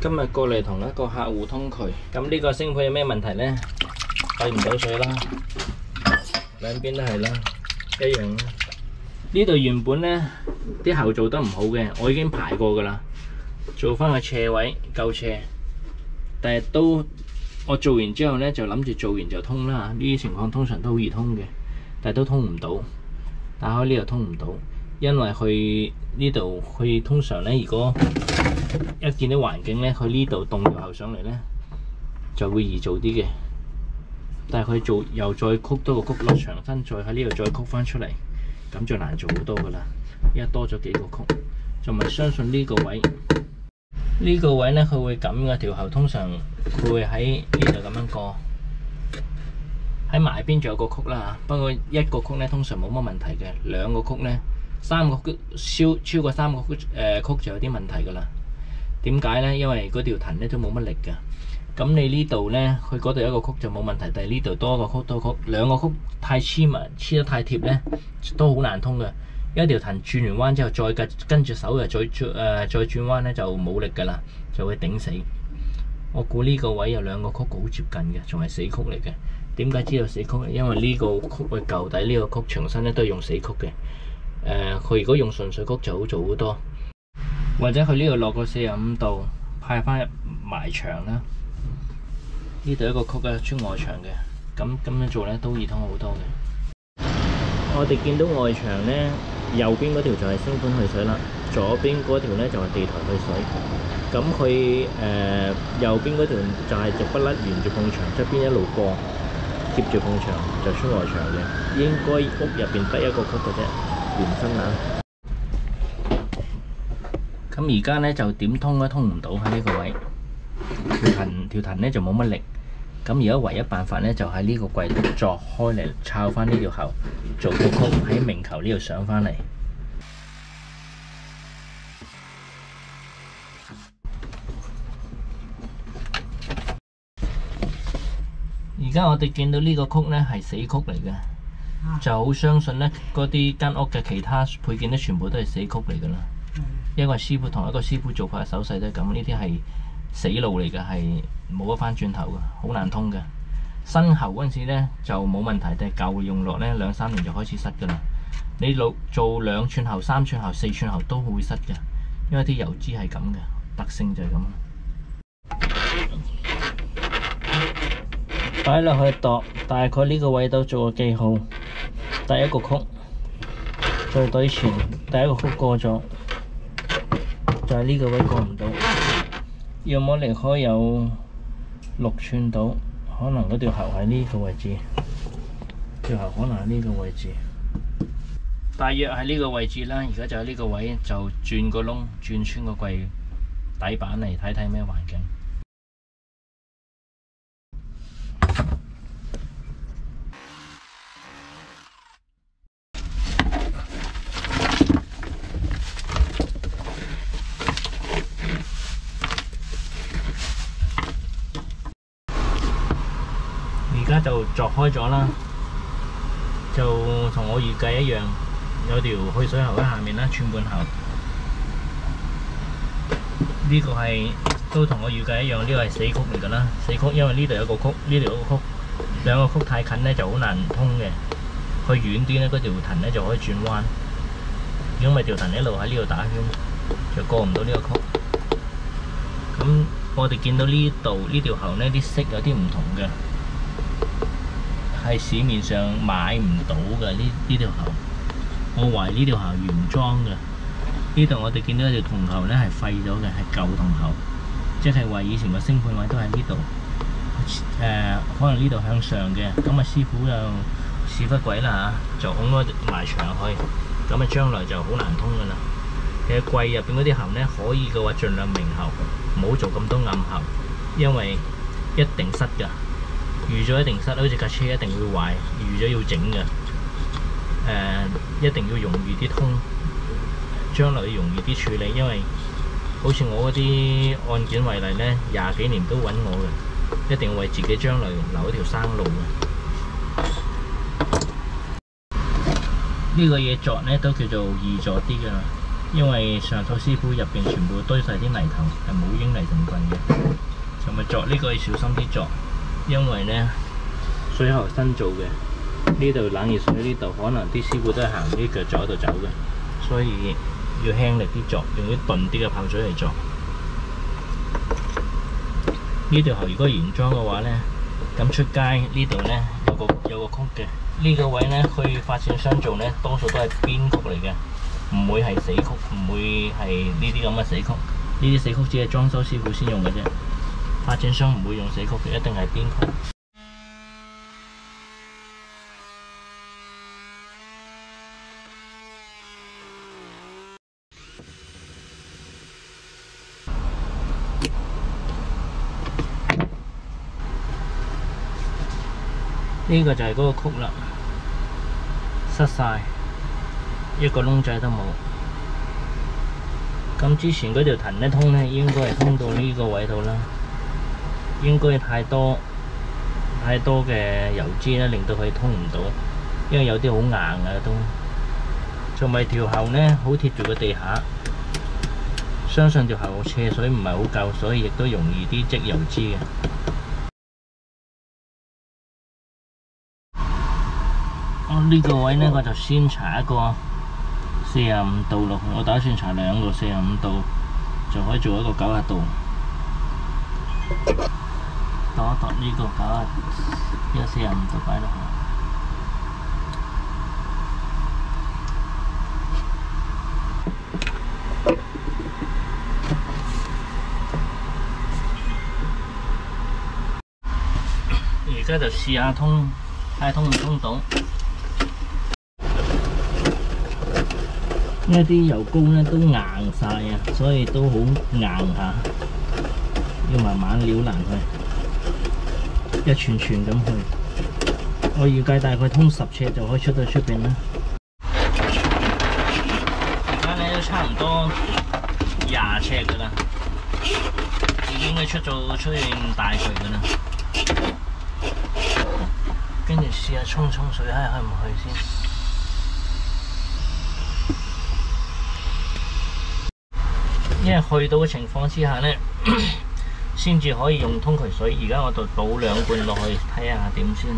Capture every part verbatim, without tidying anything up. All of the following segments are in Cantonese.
今日過嚟同一個客戶通渠，咁呢個星盆有咩問題呢？閉唔到水啦，兩邊都係啦，一樣啦。呢度原本呢啲喉做得唔好嘅，我已經排過噶啦，做翻個斜位夠斜，但係都我做完之後呢，就諗住做完就通啦。呢啲情況通常都好易通嘅，但係都通唔到，打開呢度通唔到。因為佢呢度，佢通常咧，如果一見到環境咧，佢呢度動條喉上嚟咧，就會易做啲嘅。但係佢做又再曲多個曲落長身，再喺呢度再曲翻出嚟，咁就難做好多噶啦。因為多咗幾個曲，就咪相信呢個位，呢個位咧佢會咁嘅條喉，通常佢會喺呢度咁樣過。喺埋邊仲有個曲啦，不過一個曲咧通常冇乜問題嘅，兩個曲咧。三個曲超超過三個曲誒、呃、曲就有啲問題㗎啦。點解呢？因為嗰條藤咧都冇乜力㗎。咁你呢度呢，佢嗰度一個曲就冇問題，但係呢度多個曲多個曲，兩個曲太黐埋黐得太貼呢，都好難通嘅。一條藤轉完彎之後，再跟跟住手又再誒、呃、再轉彎呢，就冇力㗎啦，就會頂死。我估呢個位有兩個曲好接近嘅，仲係死曲嚟嘅。點解知道死曲？因為呢個曲嘅舊底呢個曲長身咧都係用死曲嘅。誒，佢、呃、如果用純粹曲就好做好多，或者佢呢度落個四十五度派翻入埋牆啦。呢度一個曲嘅穿外牆嘅，咁咁樣做咧都易通好多嘅。我哋見到外牆咧，右邊嗰條就係星盆去水啦，左邊嗰條咧就係地台去水。咁佢誒右邊嗰條就係直不甩沿住埲牆側邊一路過，貼住埲牆就穿外牆嘅。應該屋入邊得一個曲嘅啫。原身啊！咁而家咧就點通都通唔到喺呢個位，條藤條藤咧就冇乜力。咁而家唯一辦法咧就喺呢個櫃度鑿開嚟，抄翻呢條喉，做個曲喺明球呢度上翻嚟。而家我哋見到呢個曲咧係死曲嚟嘅。就好相信咧，嗰啲間屋嘅其他配件咧，全部都係死曲嚟噶啦。嗯、因為師傅同一個師傅做法手勢都係咁，呢啲係死路嚟嘅，係冇得翻轉頭嘅，好難通嘅。新喉嗰陣時咧就冇問題，但係舊用落咧兩三年就開始塞噶啦。你老做兩寸喉、三寸喉、四寸喉都會塞嘅，因為啲油脂係咁嘅，特性就係咁。擺落去度，大概呢個位度做個記號。第一個曲，再對前第一個曲過咗，就係呢個位過唔到，要麼離開有六寸到，可能嗰條喉喺呢個位置，條喉可能喺呢個位置，大約喺呢個位置啦。而家就喺呢個位就轉個窿，轉穿個櫃底板嚟睇睇咩環境。而家就鑿開咗啦，就同我預計一樣，有條去水喉喺下面啦，寸半喉。呢個係都同我預計一樣，呢個係死曲嚟㗎啦。死曲因為呢度有個曲，呢度有個曲，兩個曲太近咧就好難通嘅。去遠啲咧，嗰條藤咧就可以轉彎。如果咪條藤一路喺呢度打圈，就過唔到呢個曲。咁我哋見到呢度呢條喉咧啲色有啲唔同嘅。係市面上買唔到嘅呢呢條喉，我懷疑呢條喉原裝嘅。呢度我哋見到一條銅喉咧係廢咗嘅，係舊銅喉，即係話以前個星盆位都喺呢度。誒、呃，可能呢度向上嘅，咁啊師傅又屎忽鬼啦嚇，就拱咗埋牆去，咁啊將來就好難通噶啦。其實櫃入邊嗰啲喉咧，可以嘅話盡量明喉，唔好做咁多暗喉，因為一定塞㗎。預咗一定塞，好似架車一定會壞，預咗要整嘅。誒、呃，一定要容易啲通，將來要容易啲處理，因為好似我嗰啲案件為例咧，廿幾年都揾我嘅，一定要為自己將來留一條生路嘅。呢個嘢鑿咧都叫做易鑿啲㗎，因為上套師傅入邊全部堆晒啲泥頭，係冇英泥成分嘅。 就咪鑿呢個要小心啲鑿，因為呢水喉新做嘅，呢度冷熱水呢度可能啲師傅都係行啲腳鑿喺度走嘅，所以要輕力啲鑿，用啲鈍啲嘅泡水嚟鑿。呢條喉如果原裝嘅話呢，咁出街呢度呢有個有個曲嘅，呢、這個位呢去發展商做呢，多數都係邊曲嚟嘅，唔會係死曲，唔會係呢啲咁嘅死曲。呢啲死曲只係裝修師傅先用嘅啫，發展商唔會用死曲嘅，一定係邊曲。呢個就係嗰個曲啦，塞晒，一個窿仔都冇。咁之前嗰條藤一通呢，應該係通到呢個位度啦。應該太多太多嘅油脂咧，令到佢通唔到，因為有啲好硬嘅都。仲咪條喉呢，好貼住個地下，相信條喉斜水唔係好夠，所以亦都容易啲積油脂嘅。呢個位呢，我就先搽一個四十五度落去，我打算搽兩個四十五度，就可以做一個九十度。度一度呢個九十，呢個四十五度擺落去。而家就試下通，睇下通唔通到。呢啲油膏咧都硬晒啊，所以都好硬下，要慢慢撩爛佢，一串串咁去。我預計大概通十尺就可以出到出邊啦。而家咧都差唔多廿尺噶啦，已經都出咗出現大渠噶啦。跟住試下沖沖水，睇下去唔去先。因為去到嘅情況之下呢，先至可以用通渠水。而家我就倒兩罐落去睇下點先。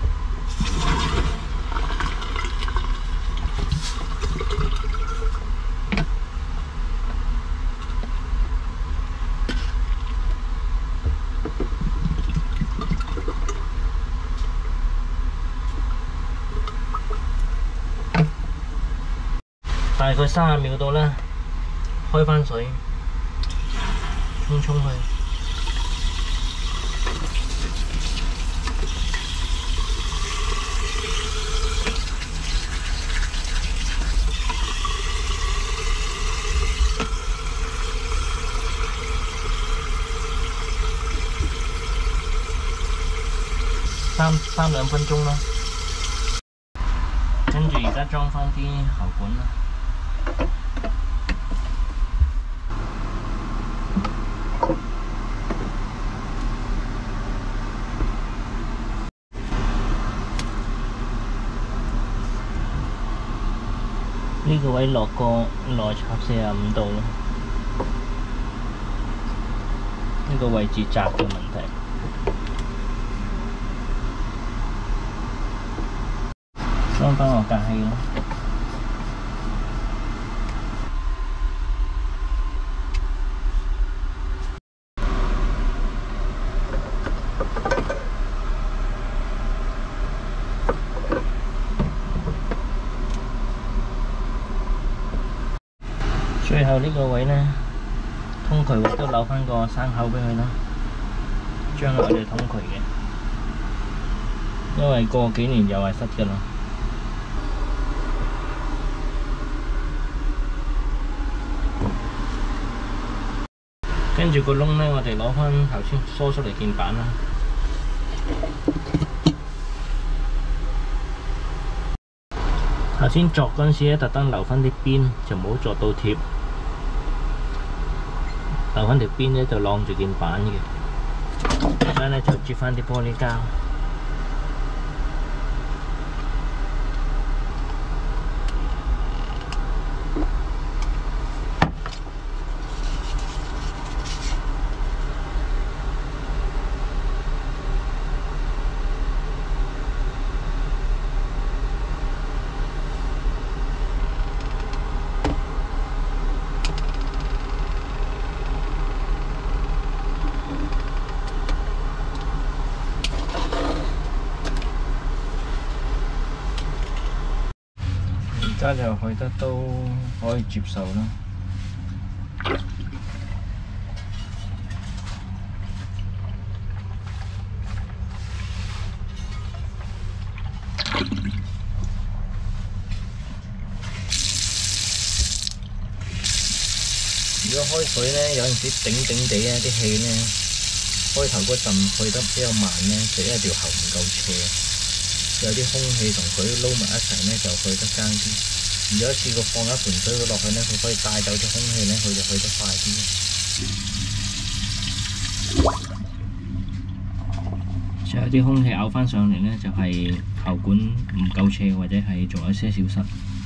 大概三十秒到啦。開返水，沖沖去。三三兩分鐘啦。跟住而家裝返啲喉管啦。呢個位落個內插四十五度咯，呢個位置窄嘅問題。裝返個隔氣咯。最後呢個位呢，通渠位都扭返個山口俾佢啦，將來我哋通渠嘅，因為過幾年又係塞㗎啦。跟住個窿呢，我哋攞返頭先梳出嚟件板啦。頭先鑿嗰陣時咧，特登留返啲邊，就唔好鑿到貼。留返條邊咧，就晾住件板嘅。而家咧就接返啲玻璃膠。 家就去得都可以接受啦。如果開水咧，有陣時頂頂地啊，啲氣咧，開頭嗰陣去得比較慢咧，就因為條喉唔夠斜，有啲空氣同佢撈埋一齊咧，就去得爭啲。如果一次過放一盆水佢落去咧，佢可以帶走啲空氣咧，佢就去得快啲。最後啲空氣咬翻上嚟咧，就係喉管唔夠斜或者係仲有些少塞。